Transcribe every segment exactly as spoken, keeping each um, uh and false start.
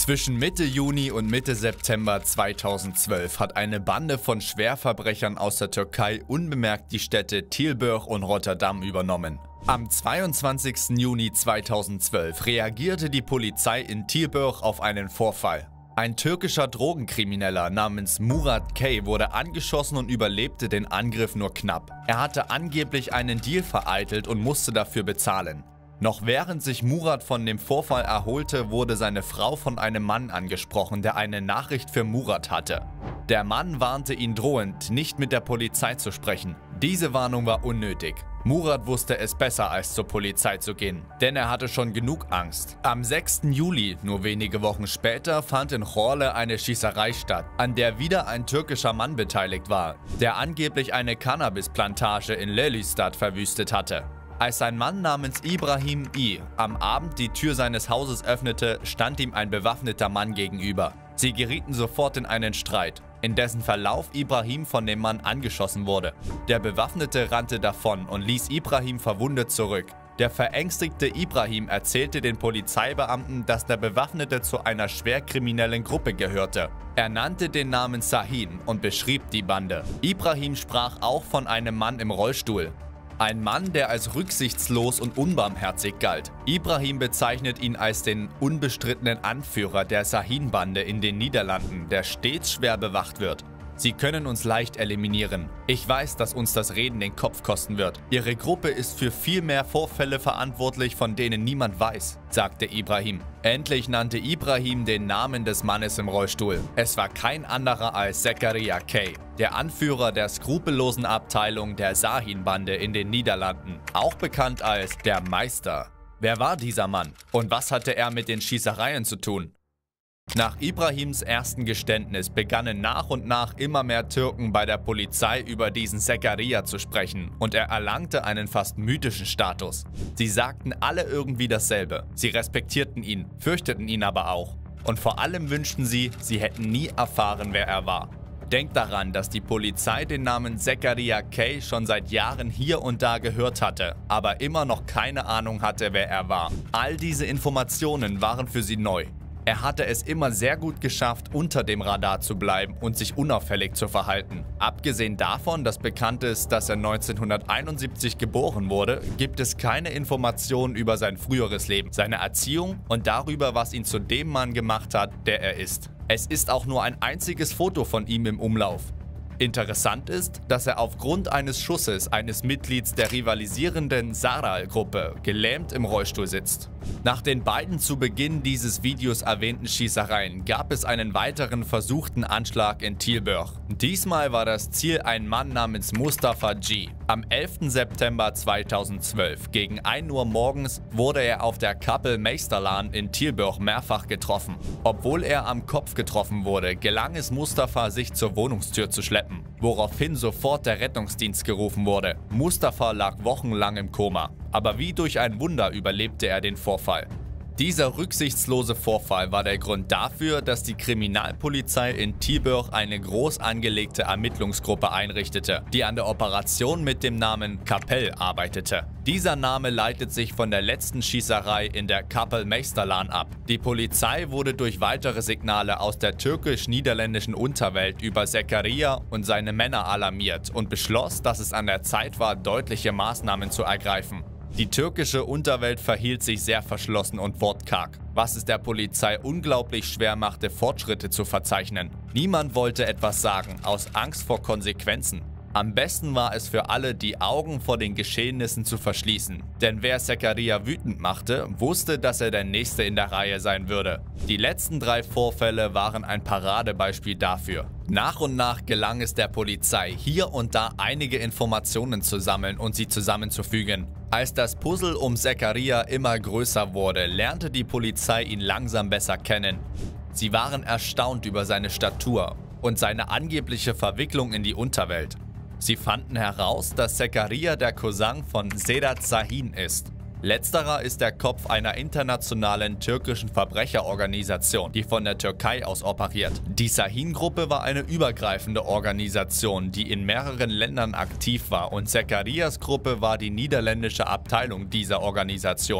Zwischen Mitte Juni und Mitte September zweitausendzwölf hat eine Bande von Schwerverbrechern aus der Türkei unbemerkt die Städte Tilburg und Rotterdam übernommen. Am zweiundzwanzigsten Juni zweitausendzwölf reagierte die Polizei in Tilburg auf einen Vorfall. Ein türkischer Drogenkrimineller namens Murat K. wurde angeschossen und überlebte den Angriff nur knapp. Er hatte angeblich einen Deal vereitelt und musste dafür bezahlen. Noch während sich Murat von dem Vorfall erholte, wurde seine Frau von einem Mann angesprochen, der eine Nachricht für Murat hatte. Der Mann warnte ihn drohend, nicht mit der Polizei zu sprechen. Diese Warnung war unnötig. Murat wusste es besser, als zur Polizei zu gehen, denn er hatte schon genug Angst. Am sechsten Juli, nur wenige Wochen später, fand in Chorle eine Schießerei statt, an der wieder ein türkischer Mann beteiligt war, der angeblich eine Cannabisplantage in Lelystad verwüstet hatte. Als ein Mann namens Ibrahim I. am Abend die Tür seines Hauses öffnete, stand ihm ein bewaffneter Mann gegenüber. Sie gerieten sofort in einen Streit, in dessen Verlauf Ibrahim von dem Mann angeschossen wurde. Der Bewaffnete rannte davon und ließ Ibrahim verwundet zurück. Der verängstigte Ibrahim erzählte den Polizeibeamten, dass der Bewaffnete zu einer schwerkriminellen Gruppe gehörte. Er nannte den Namen Sahin und beschrieb die Bande. Ibrahim sprach auch von einem Mann im Rollstuhl. Ein Mann, der als rücksichtslos und unbarmherzig galt. Ibrahim bezeichnet ihn als den unbestrittenen Anführer der Sahin-Bande in den Niederlanden, der stets schwer bewacht wird. Sie können uns leicht eliminieren. Ich weiß, dass uns das Reden den Kopf kosten wird. Ihre Gruppe ist für viel mehr Vorfälle verantwortlich, von denen niemand weiß, sagte Ibrahim. Endlich nannte Ibrahim den Namen des Mannes im Rollstuhl. Es war kein anderer als Zekaria K., der Anführer der skrupellosen Abteilung der Sahin-Bande in den Niederlanden, auch bekannt als der Meister. Wer war dieser Mann und was hatte er mit den Schießereien zu tun? Nach Ibrahims ersten Geständnis begannen nach und nach immer mehr Türken bei der Polizei über diesen Zekaria zu sprechen und er erlangte einen fast mythischen Status. Sie sagten alle irgendwie dasselbe. Sie respektierten ihn, fürchteten ihn aber auch. Und vor allem wünschten sie, sie hätten nie erfahren, wer er war. Denkt daran, dass die Polizei den Namen Zekaria K. schon seit Jahren hier und da gehört hatte, aber immer noch keine Ahnung hatte, wer er war. All diese Informationen waren für sie neu. Er hatte es immer sehr gut geschafft, unter dem Radar zu bleiben und sich unauffällig zu verhalten. Abgesehen davon, dass bekannt ist, dass er neunzehnhunderteinundsiebzig geboren wurde, gibt es keine Informationen über sein früheres Leben, seine Erziehung und darüber, was ihn zu dem Mann gemacht hat, der er ist. Es ist auch nur ein einziges Foto von ihm im Umlauf. Interessant ist, dass er aufgrund eines Schusses eines Mitglieds der rivalisierenden Saral-Gruppe gelähmt im Rollstuhl sitzt. Nach den beiden zu Beginn dieses Videos erwähnten Schießereien gab es einen weiteren versuchten Anschlag in Tilburg. Diesmal war das Ziel ein Mann namens Mustafa G. Am elften September zweitausendzwölf gegen ein Uhr morgens wurde er auf der Kapel Meesterlaan in Tilburg mehrfach getroffen. Obwohl er am Kopf getroffen wurde, gelang es Mustafa, sich zur Wohnungstür zu schleppen, woraufhin sofort der Rettungsdienst gerufen wurde. Mustafa lag wochenlang im Koma, aber wie durch ein Wunder überlebte er den Vorfall. Dieser rücksichtslose Vorfall war der Grund dafür, dass die Kriminalpolizei in Tilburg eine groß angelegte Ermittlungsgruppe einrichtete, die an der Operation mit dem Namen Kapel arbeitete. Dieser Name leitet sich von der letzten Schießerei in der Kapel Meesterlaan ab. Die Polizei wurde durch weitere Signale aus der türkisch-niederländischen Unterwelt über Zekaria und seine Männer alarmiert und beschloss, dass es an der Zeit war, deutliche Maßnahmen zu ergreifen. Die türkische Unterwelt verhielt sich sehr verschlossen und wortkarg, was es der Polizei unglaublich schwer machte, Fortschritte zu verzeichnen. Niemand wollte etwas sagen, aus Angst vor Konsequenzen. Am besten war es für alle, die Augen vor den Geschehnissen zu verschließen. Denn wer Zekaria wütend machte, wusste, dass er der Nächste in der Reihe sein würde. Die letzten drei Vorfälle waren ein Paradebeispiel dafür. Nach und nach gelang es der Polizei, hier und da einige Informationen zu sammeln und sie zusammenzufügen. Als das Puzzle um Zekaria immer größer wurde, lernte die Polizei ihn langsam besser kennen. Sie waren erstaunt über seine Statur und seine angebliche Verwicklung in die Unterwelt. Sie fanden heraus, dass Zekaria der Cousin von Sedat Sahin ist. Letzterer ist der Kopf einer internationalen türkischen Verbrecherorganisation, die von der Türkei aus operiert. Die Sahin-Gruppe war eine übergreifende Organisation, die in mehreren Ländern aktiv war, und Zekarias Gruppe war die niederländische Abteilung dieser Organisation.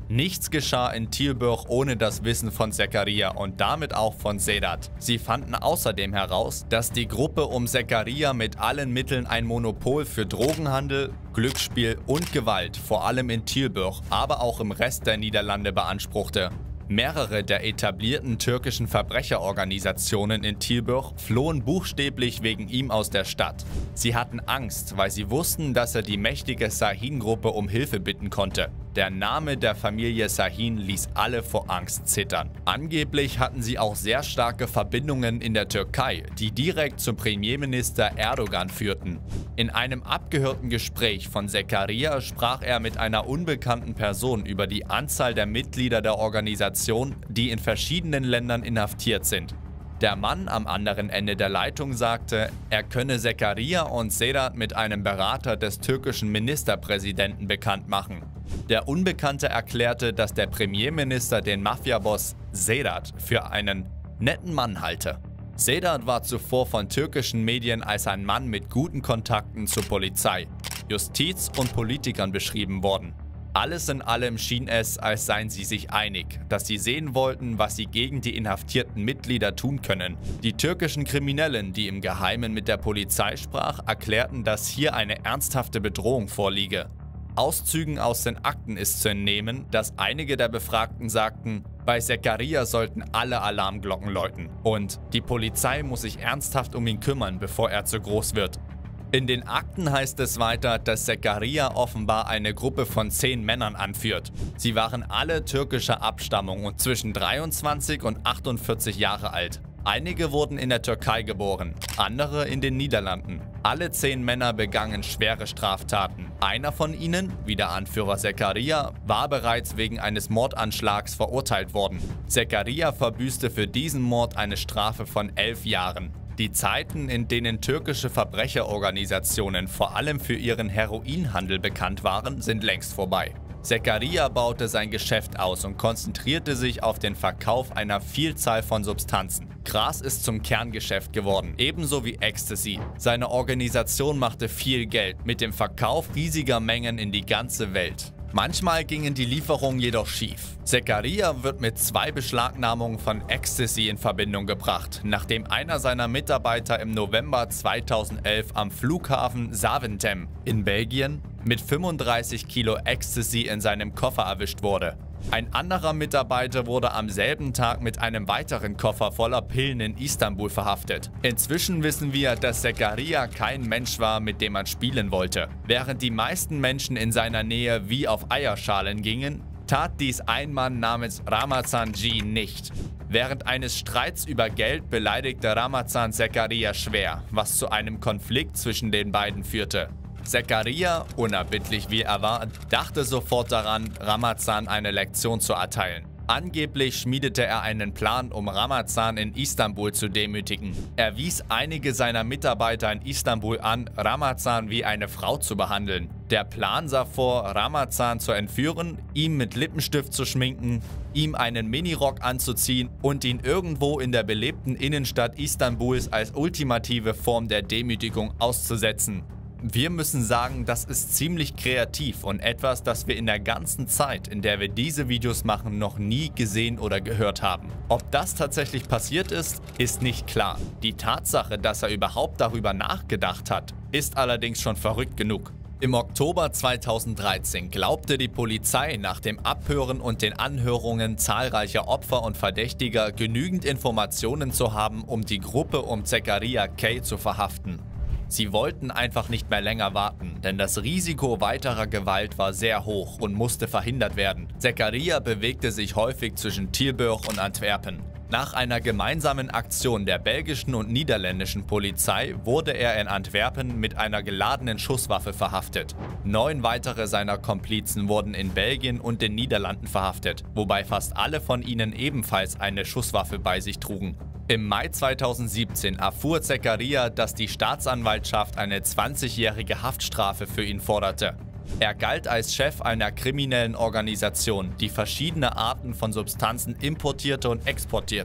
Nichts geschah in Tilburg ohne das Wissen von Zekaria und damit auch von Sedat. Sie fanden außerdem heraus, dass die Gruppe um Zekaria mit allen Mitteln ein Monopol für Drogenhandel, Glücksspiel und Gewalt, vor allem in Tilburg, aber auch im Rest der Niederlande beanspruchte. Mehrere der etablierten türkischen Verbrecherorganisationen in Tilburg flohen buchstäblich wegen ihm aus der Stadt. Sie hatten Angst, weil sie wussten, dass er die mächtige Şahin-Gruppe um Hilfe bitten konnte. Der Name der Familie Şahin ließ alle vor Angst zittern. Angeblich hatten sie auch sehr starke Verbindungen in der Türkei, die direkt zum Premierminister Erdogan führten. In einem abgehörten Gespräch von Zekaria sprach er mit einer unbekannten Person über die Anzahl der Mitglieder der Organisation, die in verschiedenen Ländern inhaftiert sind. Der Mann am anderen Ende der Leitung sagte, er könne Zekaria und Sedat mit einem Berater des türkischen Ministerpräsidenten bekannt machen. Der Unbekannte erklärte, dass der Premierminister den Mafiaboss Sedat für einen netten Mann halte. Sedat war zuvor von türkischen Medien als ein Mann mit guten Kontakten zur Polizei, Justiz und Politikern beschrieben worden. Alles in allem schien es, als seien sie sich einig, dass sie sehen wollten, was sie gegen die inhaftierten Mitglieder tun können. Die türkischen Kriminellen, die im Geheimen mit der Polizei sprach, erklärten, dass hier eine ernsthafte Bedrohung vorliege. Auszügen aus den Akten ist zu entnehmen, dass einige der Befragten sagten, bei Zekaria sollten alle Alarmglocken läuten und die Polizei muss sich ernsthaft um ihn kümmern, bevor er zu groß wird. In den Akten heißt es weiter, dass Zekaria offenbar eine Gruppe von zehn Männern anführt. Sie waren alle türkischer Abstammung und zwischen dreiundzwanzig und achtundvierzig Jahre alt. Einige wurden in der Türkei geboren, andere in den Niederlanden. Alle zehn Männer begangen schwere Straftaten. Einer von ihnen, wie der Anführer Zekaria, war bereits wegen eines Mordanschlags verurteilt worden. Zekaria verbüßte für diesen Mord eine Strafe von elf Jahren. Die Zeiten, in denen türkische Verbrecherorganisationen vor allem für ihren Heroinhandel bekannt waren, sind längst vorbei. Zekaria baute sein Geschäft aus und konzentrierte sich auf den Verkauf einer Vielzahl von Substanzen. Gras ist zum Kerngeschäft geworden, ebenso wie Ecstasy. Seine Organisation machte viel Geld mit dem Verkauf riesiger Mengen in die ganze Welt. Manchmal gingen die Lieferungen jedoch schief. Zekaria wird mit zwei Beschlagnahmungen von Ecstasy in Verbindung gebracht, nachdem einer seiner Mitarbeiter im November zweitausendelf am Flughafen Zaventem in Belgien mit fünfunddreißig Kilo Ecstasy in seinem Koffer erwischt wurde. Ein anderer Mitarbeiter wurde am selben Tag mit einem weiteren Koffer voller Pillen in Istanbul verhaftet. Inzwischen wissen wir, dass Zekaria kein Mensch war, mit dem man spielen wollte. Während die meisten Menschen in seiner Nähe wie auf Eierschalen gingen, tat dies ein Mann namens Ramazan G. nicht. Während eines Streits über Geld beleidigte Ramazan Zekaria schwer, was zu einem Konflikt zwischen den beiden führte. Zekaria, unerbittlich wie er war, dachte sofort daran, Ramazan eine Lektion zu erteilen. Angeblich schmiedete er einen Plan, um Ramazan in Istanbul zu demütigen. Er wies einige seiner Mitarbeiter in Istanbul an, Ramazan wie eine Frau zu behandeln. Der Plan sah vor, Ramazan zu entführen, ihm mit Lippenstift zu schminken, ihm einen Minirock anzuziehen und ihn irgendwo in der belebten Innenstadt Istanbuls als ultimative Form der Demütigung auszusetzen. Wir müssen sagen, das ist ziemlich kreativ und etwas, das wir in der ganzen Zeit, in der wir diese Videos machen, noch nie gesehen oder gehört haben. Ob das tatsächlich passiert ist, ist nicht klar. Die Tatsache, dass er überhaupt darüber nachgedacht hat, ist allerdings schon verrückt genug. Im Oktober zweitausenddreizehn glaubte die Polizei nach dem Abhören und den Anhörungen zahlreicher Opfer und Verdächtiger genügend Informationen zu haben, um die Gruppe um Zekaria K. zu verhaften. Sie wollten einfach nicht mehr länger warten, denn das Risiko weiterer Gewalt war sehr hoch und musste verhindert werden. Zekaria bewegte sich häufig zwischen Tilburg und Antwerpen. Nach einer gemeinsamen Aktion der belgischen und niederländischen Polizei wurde er in Antwerpen mit einer geladenen Schusswaffe verhaftet. Neun weitere seiner Komplizen wurden in Belgien und den Niederlanden verhaftet, wobei fast alle von ihnen ebenfalls eine Schusswaffe bei sich trugen. Im Mai zweitausendsiebzehn erfuhr Zekaria, dass die Staatsanwaltschaft eine zwanzigjährige Haftstrafe für ihn forderte. Er galt als Chef einer kriminellen Organisation, die verschiedene Arten von Substanzen importierte und exportierte.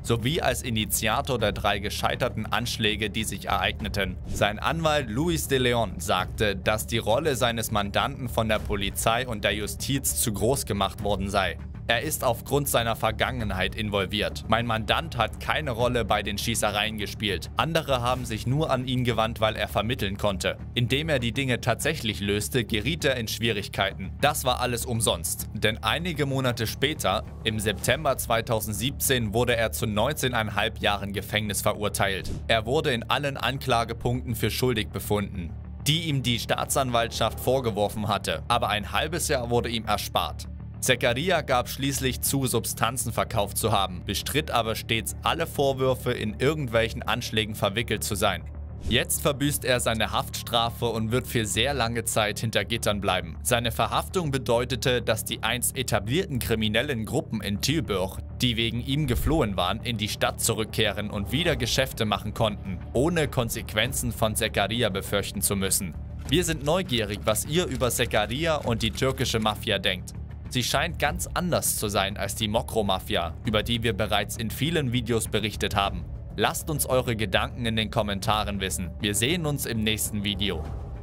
sowie als Initiator der drei gescheiterten Anschläge, die sich ereigneten. Sein Anwalt Luis de Leon sagte, dass die Rolle seines Mandanten von der Polizei und der Justiz zu groß gemacht worden sei. Er ist aufgrund seiner Vergangenheit involviert. Mein Mandant hat keine Rolle bei den Schießereien gespielt. Andere haben sich nur an ihn gewandt, weil er vermitteln konnte. Indem er die Dinge tatsächlich löste, geriet er in Schwierigkeiten. Das war alles umsonst. Denn einige Monate später, im September zweitausendsiebzehn, wurde er zu neunzehneinhalb Jahren Gefängnis verurteilt. Er wurde in allen Anklagepunkten für schuldig befunden, die ihm die Staatsanwaltschaft vorgeworfen hatte. Aber ein halbes Jahr wurde ihm erspart. Zekaria gab schließlich zu, Substanzen verkauft zu haben, bestritt aber stets alle Vorwürfe, in irgendwelchen Anschlägen verwickelt zu sein. Jetzt verbüßt er seine Haftstrafe und wird für sehr lange Zeit hinter Gittern bleiben. Seine Verhaftung bedeutete, dass die einst etablierten kriminellen Gruppen in Tilburg, die wegen ihm geflohen waren, in die Stadt zurückkehren und wieder Geschäfte machen konnten, ohne Konsequenzen von Zekaria befürchten zu müssen. Wir sind neugierig, was ihr über Zekaria und die türkische Mafia denkt. Sie scheint ganz anders zu sein als die Mokro-Mafia, über die wir bereits in vielen Videos berichtet haben. Lasst uns eure Gedanken in den Kommentaren wissen. Wir sehen uns im nächsten Video.